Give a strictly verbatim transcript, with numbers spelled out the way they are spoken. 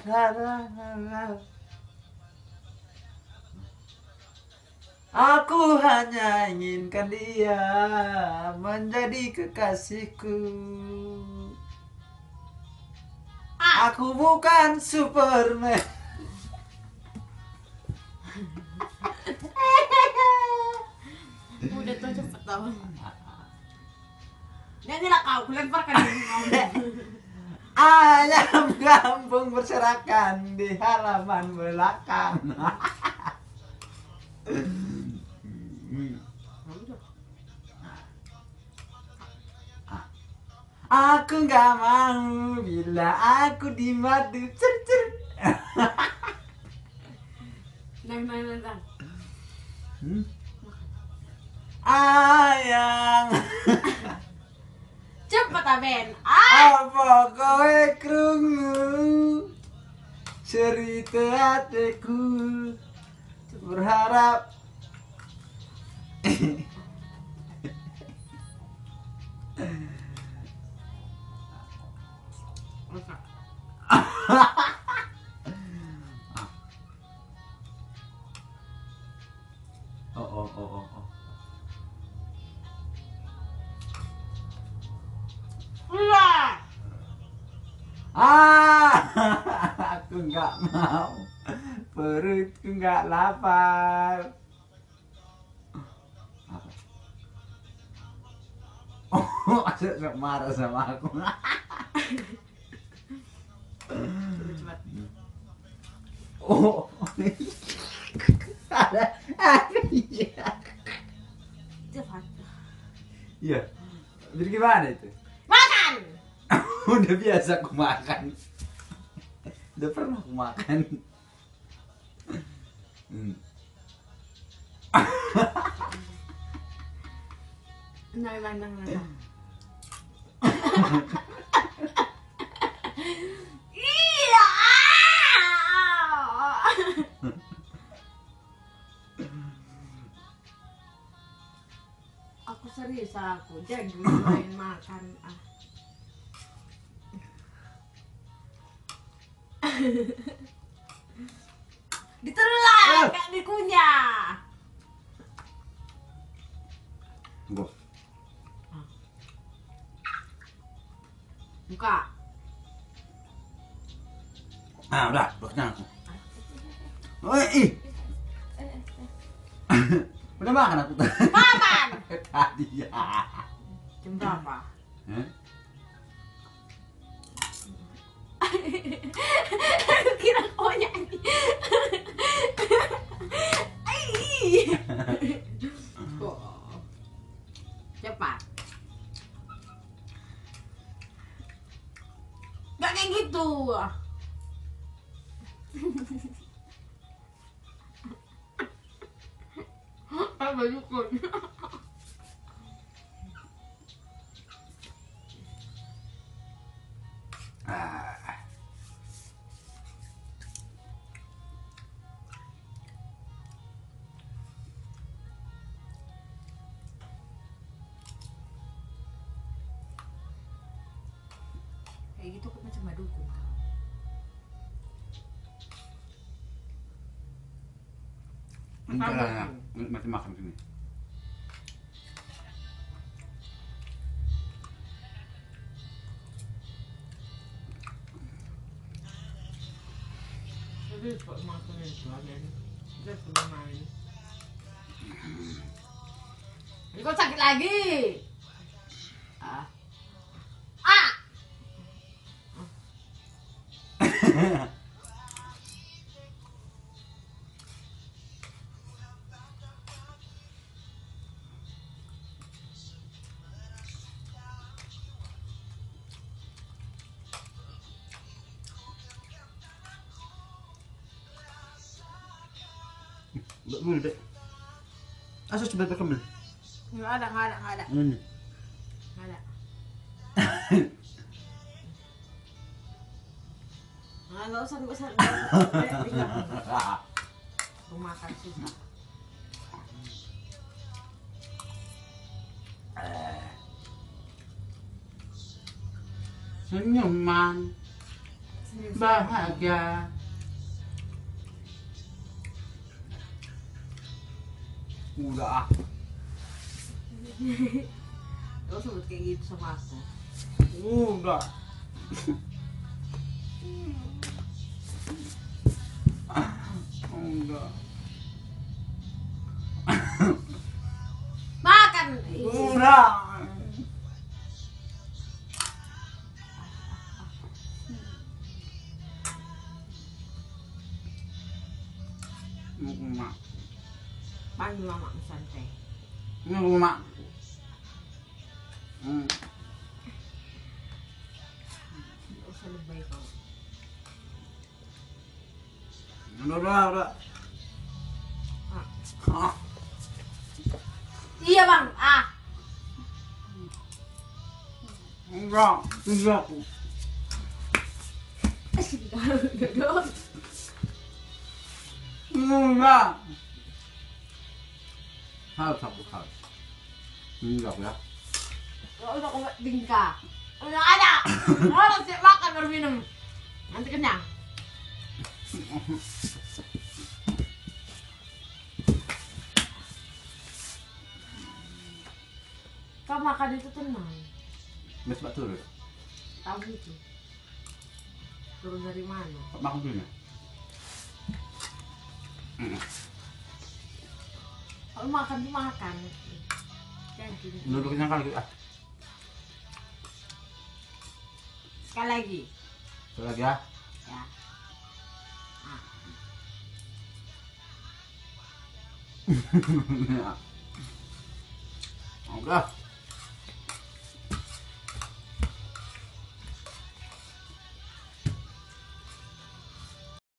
Aku hanya inginkan dia menjadi kekasihku. Aku bukan Superman. Udah tuh cepet tau. Nyanyi lah kau, kulemparkan diri kau. Ayam kampung berserakan di halaman belakang. Aku gak mau bila aku dimadu cer cer. Nang nang nang nang. Hmm? Ayang, Cepet aben. Ah. apa kowe krungu cerita hatiku, berharap oh oh oh oh oh. Wah. Ah, aku nggak mau, perutku nggak lapar. Apa? Oh, ada marah sama aku. Cepet. Oh, ada, ada iya. Cepet. Iya. Jadi gimana itu? Makan. Udah biasa aku makan. Udah pernah aku makan. Hmm. Nang nang nang nang. Iya. Aku serius aku, jadi main makan ah. Ditelan, kayak dikunyah. Gua. Buka. Ah, udah, udah kenyang aku. Oh, ih. Udah makan aku tadi. Kapan? Tadi ya. Jam berapa? Hah? Kira kau nyanyi. Ai. Oh. Cepat. Gak kayak gitu. Apa dukun? Ah. Kayak gitu kan macam dukun. Entar lah, masih makan sini. Jadi kok makan itu aja. Dia sudah main. Ini kok sakit lagi? Ah. Ah. Enggak boleh deh. Asal coba pakai beli. Enggak ada, enggak ada, enggak ada. Ini. Enggak ada. Nah, enggak usah, enggak usah. Aku makan susah. Senyuman. bahagia. Udah ah. Lo sebut kayak gitu sama aku. Udah. Udah. Makan. Udah. Mak. Panggil mama santai. Ini mak. Hmm. Gak usah lebay kau. Udah, udah, udah. Ah. Ah. Iya bang. Ah. Enggak, tidak. Duduk. Enggak. Harus aku harus. Enggak ya. Gak usah kau tingkah. Udah ada. Harus siap makan baru minum. Nanti kenyang. Kau makan itu tenang. Mes bak turun. Tahu itu. Turun dari mana? Makan dulu ya. Kalau makan tuh makan. Jangan gini. Duduknya kali ah. Sekali lagi. Sekali lagi ya. Ya. Ah. Udah.